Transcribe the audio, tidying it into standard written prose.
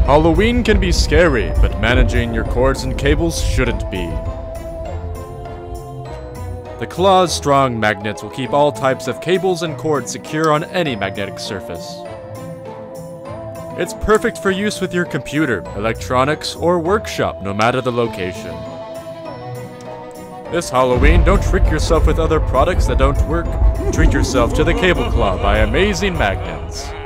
Halloween can be scary, but managing your cords and cables shouldn't be. The Claw's strong magnets will keep all types of cables and cords secure on any magnetic surface. It's perfect for use with your computer, electronics, or workshop, no matter the location. This Halloween, don't trick yourself with other products that don't work. Treat yourself to the Cable Claw by Amazing Magnets.